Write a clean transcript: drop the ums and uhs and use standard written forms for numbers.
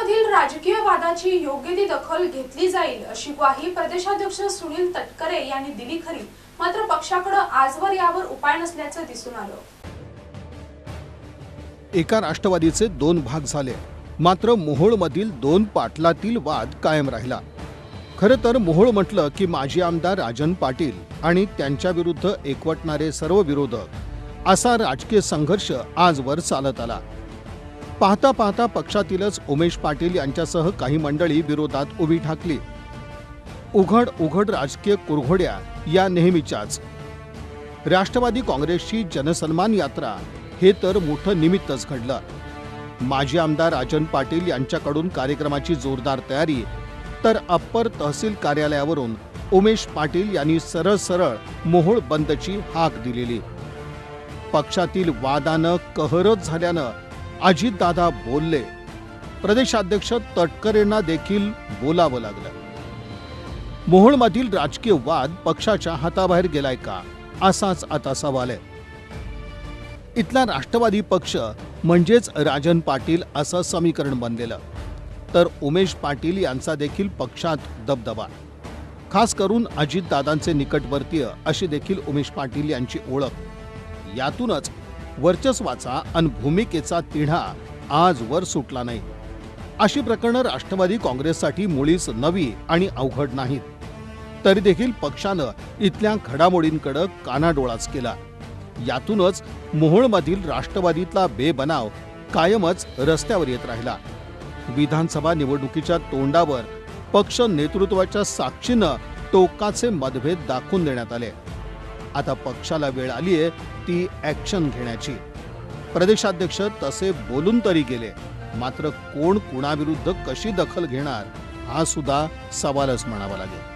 मोहोळमधील राजकीय वादाची योग्य ती दखल घेतली जाईल अशी ग्वाही प्रदेशाध्यक्ष सुनील तटकरे यांनी दिली खरी, मात्र पक्षाकडे आजवर यावर उपाय नसल्याचं दिसून आलं। एका राष्ट्रवादीचे दोन भाग झाले, मात्र मोहोळमधील दोन पाटलातील वाद कायम राहिला। खरं तर मोहोळ म्हटलं की माजी आमदार राजन पाटील आणि त्यांच्या विरुद्ध एकवटणारे सर्व विरोधक असा राजकीय संघर्ष आजवर चालत आला। पाहता पाहता पक्षातीलच उमेश पाटील यांच्यासह काही मंडळी विरोधात उभी ठाकली। उघड राजकीय कुरघोड्या या नेहमीच्याच। राष्ट्रवादी काँग्रेसची जनसन्मान यात्रा हे तर मोठं निमित्तच घडलं। माजी आमदार राजन पाटील यांच्याकडून कार्यक्रमाची जोरदार तयारी, तर अप्पर तहसील कार्यालयावरून उमेश पाटील यांनी सरळ मोहोळ बंदची हाक दिलेली। पक्षातील वादानं कहरत झाल्यानं अजितदादा बोलले, प्रदेशाध्यक्ष तटकरेंना देखील बोलावं लागलं। मोहोळमधील राजकीय वाद पक्षाच्या हाताबाहेर गेलाय का, असाच आता सवाल आहे। इथला राष्ट्रवादी पक्ष म्हणजेच राजन पाटील असं समीकरण बनलेलं, तर उमेश पाटील यांचा देखील पक्षात दबदबा, खास करून अजितदादांचे निकटवर्तीय अशी देखील उमेश पाटील यांची ओळख। यातूनच वर्चस्वाचा आणि भूमिकेचा तिढा आजवर सुटला नाही। अशी प्रकरणं राष्ट्रवादी काँग्रेससाठी मुळीच नवी आणि अवघड नाहीत, तरी देखील पक्षानं इथल्या घडामोडींकडे कानाडोळाच केला। यातूनच मोहोळमधील राष्ट्रवादीतला बेबनाव कायमच रस्त्यावर येत राहिला। विधानसभा निवडणुकीच्या तोंडावर पक्ष नेतृत्वाच्या साक्षीनं टोकाचे मतभेद दाखवून देण्यात आले। आता पक्षाला वेळ आलीये ती ऍक्शन घेण्याची। प्रदेशाध्यक्ष तसे बोलून तरी गेले, मात्र कोण कुणाविरुद्ध कशी दखल घेणार हा सुद्धा सवालच म्हणावा लागेल।